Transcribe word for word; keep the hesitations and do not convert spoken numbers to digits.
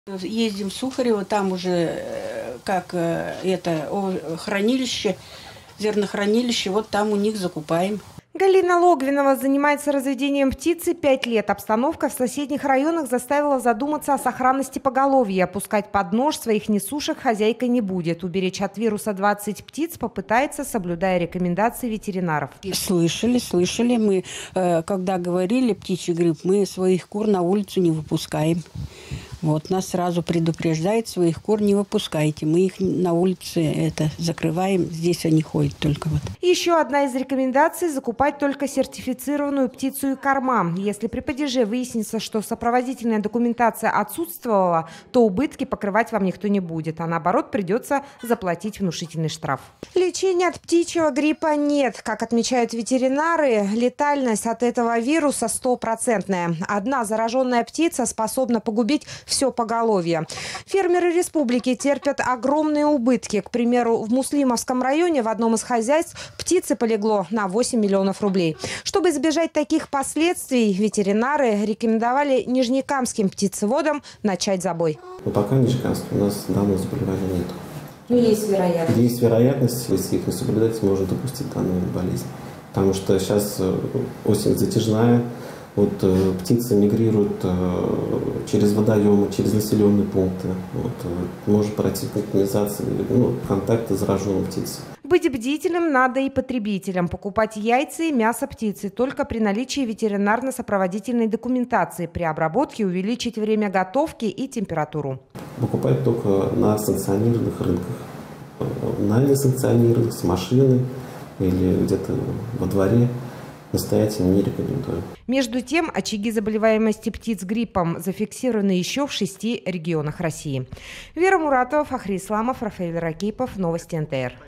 Ездим в Сухарево, там уже э, как э, это о, хранилище, зернохранилище, вот там у них закупаем. Галина Логвинова занимается разведением птицы пять лет. Обстановка в соседних районах заставила задуматься о сохранности поголовья. Опускать под нож своих несушек хозяйка не будет. Уберечь от вируса двадцать птиц попытается, соблюдая рекомендации ветеринаров. Слышали, слышали. Мы, э, когда говорили птичий грипп, мы своих кур на улицу не выпускаем. Вот, нас сразу предупреждают, своих кур не выпускайте. Мы их на улице это, закрываем, здесь они ходят только вот. Еще одна из рекомендаций – закупать только сертифицированную птицу и корма. Если при падеже выяснится, что сопроводительная документация отсутствовала, то убытки покрывать вам никто не будет, а наоборот придется заплатить внушительный штраф. Лечения от птичьего гриппа нет. Как отмечают ветеринары, летальность от этого вируса стопроцентная. Одна зараженная птица способна погубить все поголовье. Фермеры республики терпят огромные убытки. К примеру, в Муслимовском районе в одном из хозяйств птицы полегло на восемь миллионов рублей. Чтобы избежать таких последствий, ветеринары рекомендовали нижнекамским птицеводам начать забой. Но пока в Нижнекамске у нас данного заболевания нет. Но есть вероятность. Есть вероятность, если их не соблюдать, можно допустить данную болезнь. Потому что сейчас осень затяжная. Вот, э, птицы мигрируют э, через водоемы, через населенные пункты. Вот, э, может пройти контаминизация, ну, контакты с зараженной птицей. Быть бдительным надо и потребителям. Покупать яйца и мясо птицы только при наличии ветеринарно-сопроводительной документации. При обработке увеличить время готовки и температуру. Покупать только на санкционированных рынках. На несанкционированных, с машины или где-то во дворе. Настоятельно не рекомендую. Между тем, очаги заболеваемости птиц гриппом зафиксированы еще в шести регионах России. Вера Муратова, Фахри Исламов, Рафаэль Ракипов. Новости эн тэ эр.